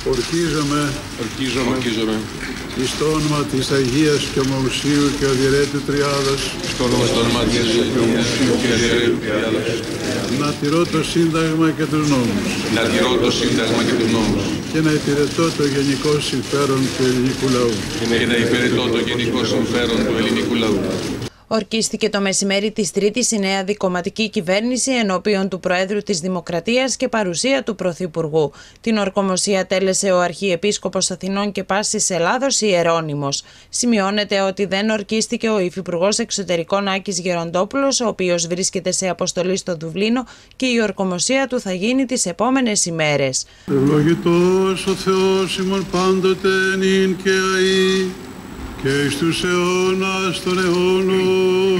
Ορκίζομαι εις το όνομα της Αγίας και Ομοουσίου και Αδιαιρέτου Τριάδας να τηρώ το Σύνταγμα και τους νόμους και να υπηρετώ το γενικό συμφέρον του ελληνικού λαού. Ορκίστηκε το μεσημέρι της Τρίτης η νέα δικομματική κυβέρνηση ενώπιον του Προέδρου της Δημοκρατίας και παρουσία του Πρωθυπουργού. Την ορκομοσία τέλεσε ο Αρχιεπίσκοπος Αθηνών και Πάσης Ελλάδος Ιερώνυμος. Σημειώνεται ότι δεν ορκίστηκε ο Υφυπουργός Εξωτερικών Άκης Γεροντόπουλος, ο οποίος βρίσκεται σε αποστολή στο Δουβλίνο και η ορκομοσία του θα γίνει τις επόμενες ημέρες. Ευλογητός ο Θεός ημών πάντοτε νυν και αεί και εις τους αιώνας των αιώνων.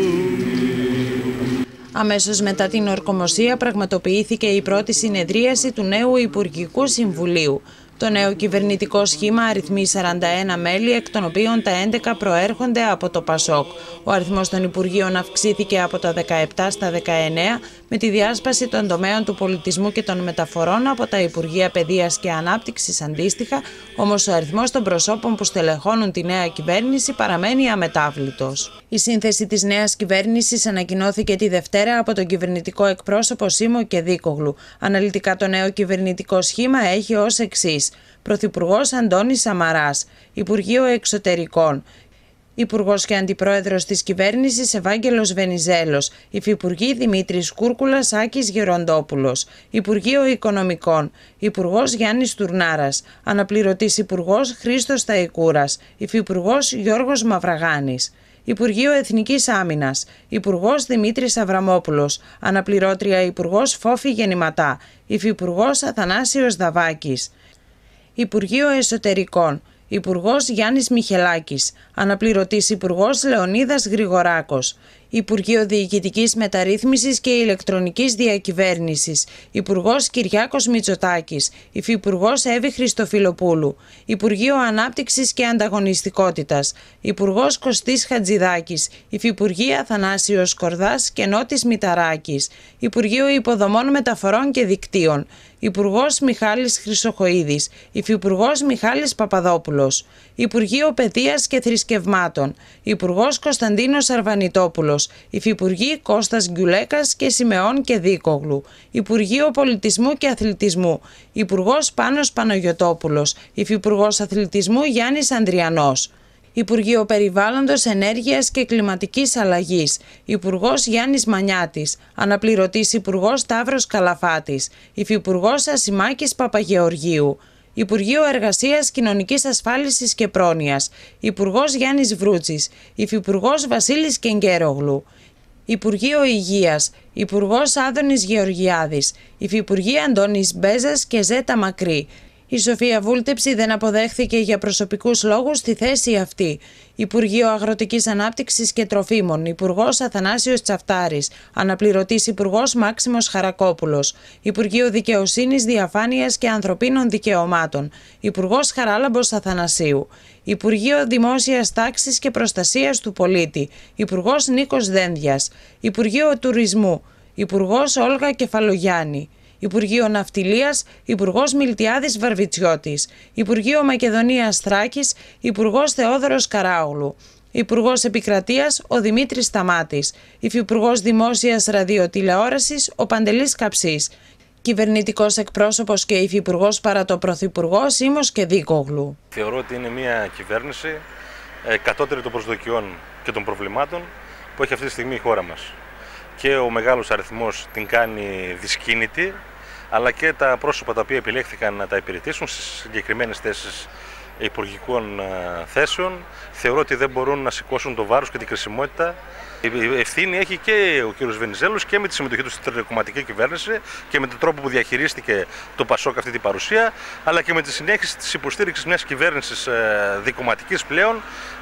Αμέσως μετά την ορκομοσία πραγματοποιήθηκε η πρώτη συνεδρίαση του νέου Υπουργικού Συμβουλίου. Το νέο κυβερνητικό σχήμα αριθμεί 41 μέλη, εκ των οποίων τα 11 προέρχονται από το ΠΑΣΟΚ. Ο αριθμός των Υπουργείων αυξήθηκε από τα 17 στα 19 με τη διάσπαση των τομέων του πολιτισμού και των μεταφορών από τα Υπουργεία Παιδείας και Ανάπτυξης αντίστοιχα, όμως ο αριθμός των προσώπων που στελεχώνουν τη νέα κυβέρνηση παραμένει αμετάβλητος. Η σύνθεση της νέας κυβέρνησης ανακοινώθηκε τη Δευτέρα από τον κυβερνητικό εκπρόσωπο Σίμω Κεδίκογλου. Αναλυτικά το νέο κυβερνητικό σχήμα έχει ως εξής: Πρωθυπουργός Αντώνης Σαμαράς, Υπουργείο Εξωτερικών, Υπουργός και Αντιπρόεδρος της Κυβέρνησης Ευάγγελος Βενιζέλος, Υφυπουργοί Δημήτρης Κούρκουλας, Άκης Γεροντόπουλος, Υπουργείο Οικονομικών, Υπουργός Γιάννης Τουρνάρας, Αναπληρωτής Υπουργός Χρήστος Ταϊκούρας, Υφυπουργός Γιώργος Μαυραγάνης. Υπουργείο Εθνικής Άμυνας, Υπουργός Δημήτρης Αβραμόπουλος, Αναπληρώτρια Υπουργός Φόφη Γεννηματά, Υφυπουργός Αθανάσιος Δαβάκης. Υπουργείο Εσωτερικών, Υπουργός Γιάννης Μιχελάκης, Αναπληρωτής Υπουργός Λεωνίδας Γρηγοράκος, Υπουργείο Διοικητικής Μεταρρύθμισης και Ηλεκτρονικής Διακυβέρνησης, Υπουργός Κυριάκος Μητσοτάκης, Υφυπουργός Εύη Χριστοφιλοπούλου, Υπουργείο Ανάπτυξης και Ανταγωνιστικότητας, Υπουργός Κωστής Χατζηδάκης, Υφυπουργοί Αθανάσιος Σκορδάς και Νότης Μηταράκης, Υπουργείο Υποδομών Μεταφορών και Δικτύων, Υπουργός Μιχάλης Χρυσοχοΐδης, Υφυπουργός Μιχάλης Παπαδόπουλος, Υπουργείο Παιδείας και Θρησκευμάτων, Υπουργός Κωνσταντίνος Αρβανιτόπουλος, Υφυπουργοί Κώστας Γκιουλέκας και Σιμεών Κεδίκογλου, Υπουργείο Πολιτισμού και Αθλητισμού, Υπουργός Πάνος Παναγιωτόπουλος, Υφυπουργός Αθλητισμού Γιάννης Ανδριανός. Υπουργείο Περιβάλλοντος, Ενέργειας και Κλιματικής Αλλαγής, Υπουργός Γιάννης Μανιάτης, Αναπληρωτής Υπουργός Σταύρος Καλαφάτης, Υφυπουργός Ασημάκης Παπαγεωργίου, Υπουργείο Εργασίας, Κοινωνικής Ασφάλισης και Πρόνοιας, Υπουργός Γιάννης Βρούτσης, Υφυπουργός Βασίλης Κενγκέρογλου, Υπουργείο Υγείας, Υπουργός Άδωνης Γεωργιάδης, Υφυπουργοί Αντώνης Μπέζας και Ζέτα Μακρύ. Η Σοφία Βούλτεψη δεν αποδέχθηκε για προσωπικούς λόγους τη θέση αυτή. Υπουργείο Αγροτικής Ανάπτυξης και Τροφίμων, Υπουργός Αθανάσιος Τσαφτάρης, Αναπληρωτής Υπουργός Μάξιμος Χαρακόπουλος, Υπουργείο Δικαιοσύνης, Διαφάνειας και Ανθρωπίνων Δικαιωμάτων, Υπουργός Χαράλαμπος Αθανασίου, Υπουργείο Δημόσιας Τάξης και Προστασίας του Πολίτη, Υπουργός Νίκος Δένδιας, Υπουργείο Τουρισμού, Υπουργός Όλγα Κεφαλογιάννη, Υπουργείο Ναυτιλίας, Υπουργός Μιλτιάδης Βαρβιτσιώτης, Υπουργείο Μακεδονίας Θράκης, Υπουργός Θεόδωρος Καράογλου, Υπουργός Επικρατείας ο Δημήτρης Σταμάτης, Υφυπουργός Δημόσιας Ραδιοτηλεόρασης ο Παντελής Καψής, Κυβερνητικός εκπρόσωπος και Υφυπουργός παρά το Πρωθυπουργό Σίμος Κεδίκογλου. Θεωρώ ότι είναι μια κυβέρνηση κατώτερη των προσδοκιών και των προβλημάτων που έχει αυτή τη στιγμή η χώρα μας. Και ο μεγάλος αριθμός την κάνει δυσκίνητη, αλλά και τα πρόσωπα τα οποία επιλέχθηκαν να τα υπηρετήσουν στις συγκεκριμένες θέσεις υπουργικών θέσεων, θεωρώ ότι δεν μπορούν να σηκώσουν το βάρος και την κρισιμότητα. Η ευθύνη έχει και ο κ. Βενιζέλος και με τη συμμετοχή του στην τριτοκομματική κυβέρνηση και με τον τρόπο που διαχειρίστηκε το ΠΑΣΟΚ αυτή την παρουσία, αλλά και με τη συνέχιση της υποστήριξης μιας κυβέρνησης δικομματικής πλέον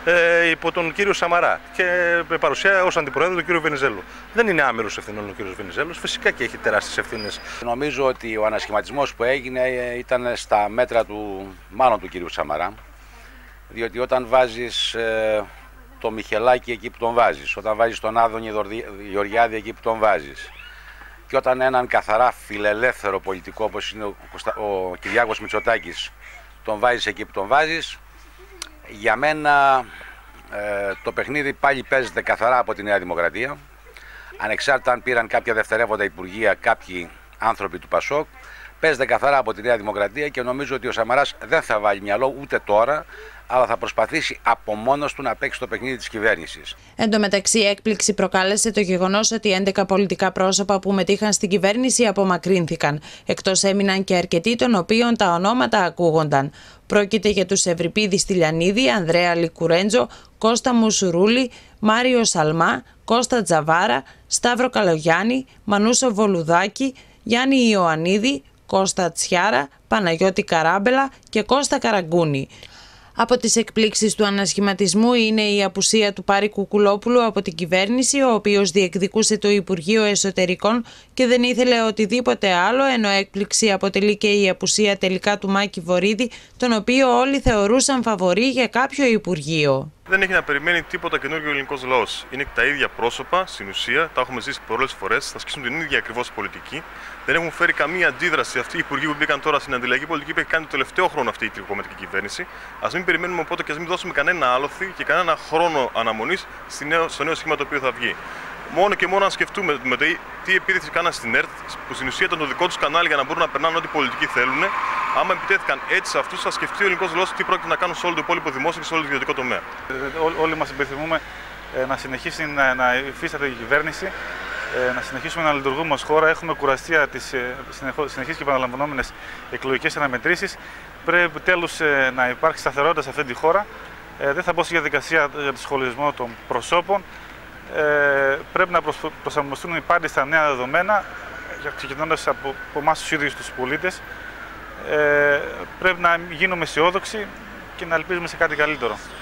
υπό τον κ. Σαμαρά και με παρουσία ως αντιπρόεδρο του κ. Βενιζέλου. Δεν είναι άμερος ευθυνών ο κ. Βενιζέλος, φυσικά και έχει τεράστιες ευθύνες. Νομίζω ότι ο ανασχηματισμός που έγινε ήταν στα μέτρα του, μάλλον του κ. Σαμαρά, διότι όταν βάζεις το Μιχελάκι εκεί που τον βάζεις, όταν βάζεις τον Άδωνη Γεωργιάδη εκεί που τον βάζεις και όταν έναν καθαρά φιλελεύθερο πολιτικό όπως είναι ο Κυριάκος Μητσοτάκης τον βάζεις εκεί που τον βάζεις, για μένα το παιχνίδι πάλι παίζεται καθαρά από τη Νέα Δημοκρατία, ανεξάρτητα αν πήραν κάποια δευτερεύοντα υπουργεία κάποιοι άνθρωποι του Πασόκ. Παίζεται καθαρά από τη Νέα Δημοκρατία και νομίζω ότι ο Σαμαράς δεν θα βάλει μυαλό ούτε τώρα, αλλά θα προσπαθήσει από μόνος του να παίξει το παιχνίδι της κυβέρνησης. Εν τω μεταξύ, έκπληξη προκάλεσε το γεγονός ότι 11 πολιτικά πρόσωπα που μετήχαν στην κυβέρνηση απομακρύνθηκαν. Εκτός έμειναν και αρκετοί των οποίων τα ονόματα ακούγονταν. Πρόκειται για τους Ευρυπίδη Στυλιανίδη, Ανδρέα Λικουρέντζο, Κώστα Μουσουρούλη, Μάριο Σαλμά, Κώστα Τζαβάρα, Σταύρο Καλογιάννη, Μανούσο Βολουδάκη, Γιάννη Ιωαννίδη, Κώστα Τσιάρα, Παναγιώτη Καράμπελα και Κώστα Καραγκούνη. Από τις εκπλήξεις του ανασχηματισμού είναι η απουσία του Πάρη Κουκουλόπουλου από την κυβέρνηση, ο οποίος διεκδικούσε το Υπουργείο Εσωτερικών και δεν ήθελε οτιδήποτε άλλο, ενώ έκπληξη αποτελεί και η απουσία τελικά του Μάκη Βορίδη, τον οποίο όλοι θεωρούσαν φαβορί για κάποιο Υπουργείο. Δεν έχει να περιμένει τίποτα καινούργιο ο ελληνικός λαός. Είναι τα ίδια πρόσωπα, στην ουσία, τα έχουμε ζήσει πολλές φορές, θα ασκήσουν την ίδια ακριβώς πολιτική. Δεν έχουν φέρει καμία αντίδραση αυτοί οι υπουργοί που μπήκαν τώρα στην αντιλαϊκή πολιτική που έχει κάνει το τελευταίο χρόνο αυτή η τρικομετρική κυβέρνηση. Ας μην περιμένουμε οπότε και ας μην δώσουμε κανένα άλοθη και κανένα χρόνο αναμονής στο νέο σχήμα το οποίο θα βγει. Μόνο και μόνο αν σκεφτούμε με το τι επίδειξη κάναν στην ΕΡΤ, που στην ουσία ήταν το δικό τους κανάλι για να μπορούν να περνάνε ό,τι πολιτική θέλουν, άμα επιτέθηκαν έτσι σε αυτούς, θα σκεφτεί ο ελληνικός λαός τι πρόκειται να κάνουν σε όλο το υπόλοιπο δημόσιο και σε όλο το ιδιωτικό τομέα. Όλοι μας επιθυμούμε να συνεχίσει να υφίσταται η κυβέρνηση, να συνεχίσουμε να λειτουργούμε ως χώρα. Έχουμε κουραστεί τις συνεχείς και επαναλαμβανόμενες εκλογικές αναμετρήσεις. Πρέπει τέλος να υπάρξει σταθερότητα σε αυτή τη χώρα. Δεν θα μπω στη διαδικασία για το σχολιασμό των προσώπων. Πρέπει να προσαρμοστούν οι πάντες στα νέα δεδομένα, ξεκινώντας από εμάς τους ίδιους τους πολίτες. Πρέπει να γίνουμε αισιόδοξοι και να ελπίζουμε σε κάτι καλύτερο.